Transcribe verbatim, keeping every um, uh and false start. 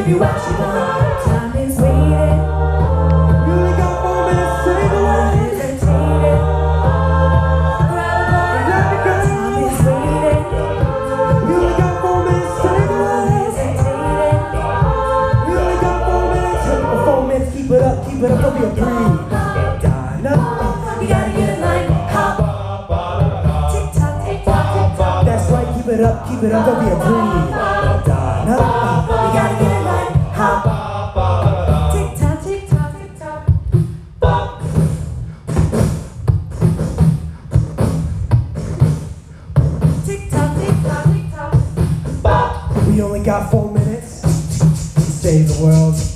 give you what you want. Time is waiting. We only got four minutes to save the world. Hesitating. Let me go. Time is waiting. We only got four minutes to save the world. Hesitating. We only got four minutes. Four minutes, keep it up, keep it up, don't be a breeze. Dine up. You gotta get in line. Hop. Tick tock, tick tock, tick tock. That's right, keep it up, keep it up, don't be a breeze. Dine up. You gotta get in line. Hop. Tick tock, tick tock, tick tock. Tick tock, tick tock, tick tock. We only got four minutes to save the world.